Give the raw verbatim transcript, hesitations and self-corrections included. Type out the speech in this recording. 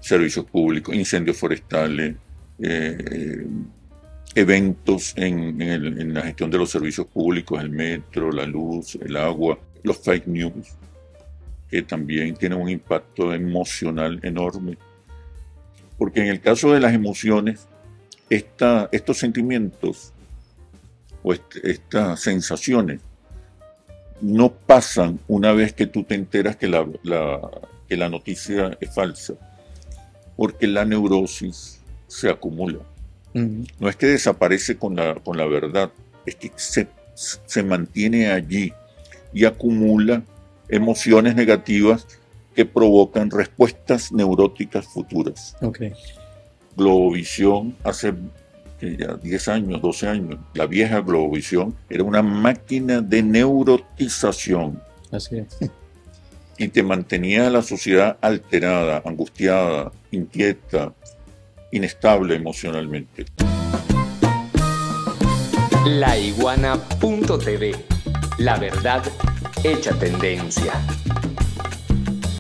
servicios públicos, incendios forestales, eh, eventos en, en, el, en la gestión de los servicios públicos, el metro, la luz, el agua, los fake news, que también tienen un impacto emocional enorme. Porque en el caso de las emociones, esta, estos sentimientos o est estas sensaciones no pasan una vez que tú te enteras que la, la, que la noticia es falsa, porque la neurosis se acumula. Uh-huh. No es que desaparece con la, con la verdad, es que se, se mantiene allí y acumula emociones negativas que provocan respuestas neuróticas futuras. Okay. Globovisión hace ya diez años, doce años, la vieja Globovisión era una máquina de neurotización. Así es. Y te mantenía la sociedad alterada, angustiada, inquieta, inestable emocionalmente. La iguana punto t v, la verdad hecha tendencia.